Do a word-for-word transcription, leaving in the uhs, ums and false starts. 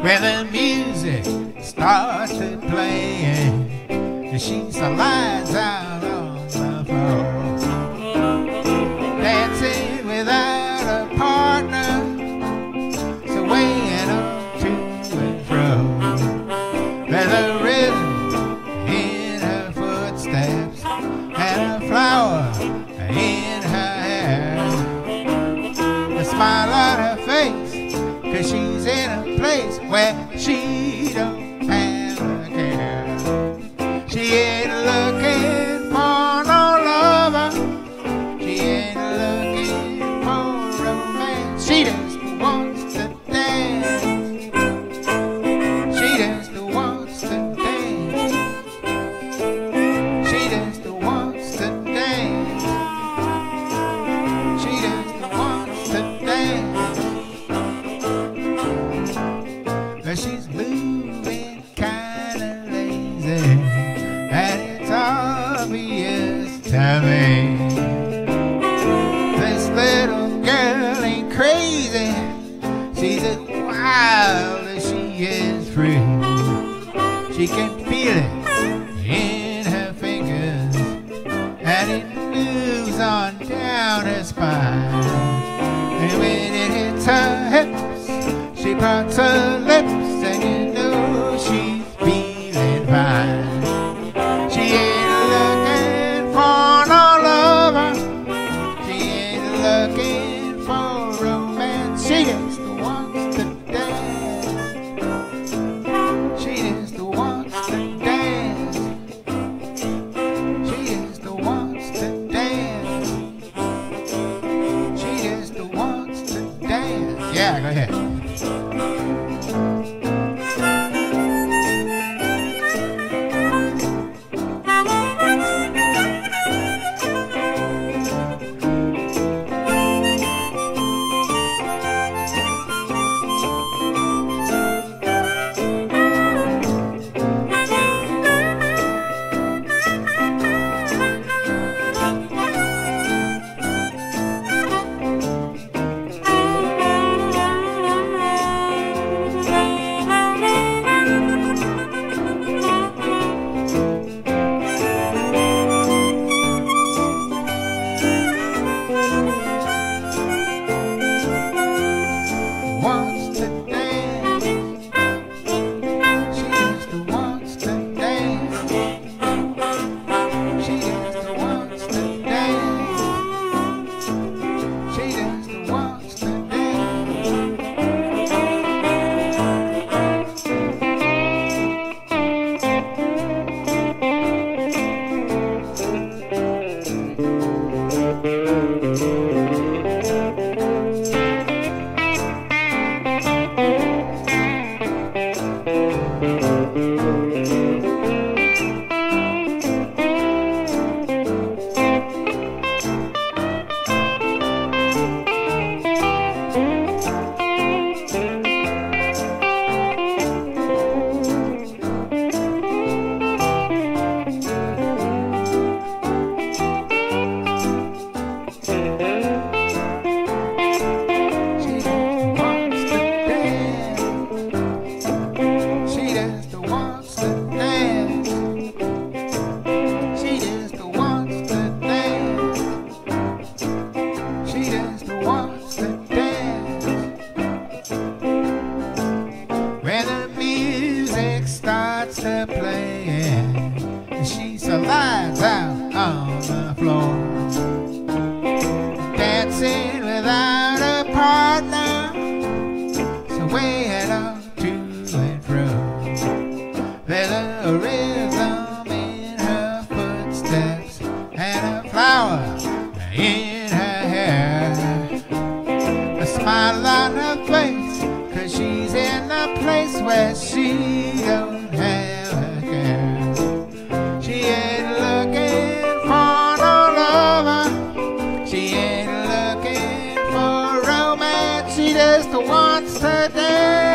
when the music starts to play and she slides out on the floor, dancing without a partner, swaying on to and fro. There's a rhythm in her footsteps and a flower in her hair, a smile on her face, 'cause she's in a place where she don't have a care. She ain't looking for no lover, she ain't looking for romance. She just wants to dance, she just wants to dance, she just wants to dance, she just wants to dance. But she's moving kinda lazy, and it's obvious to me. This little girl ain't crazy, she's as wild as she is free. She can feel it in her fingers, and it moves on down her spine. And when it hits her hips, she parts her lips, and you know she's feeling fine. She ain't looking for no lover, she ain't looking for romance. She just wants to dance, she just wants to dance, she just wants to dance, she just wants to dance. Yeah, go ahead. She just wants to dance.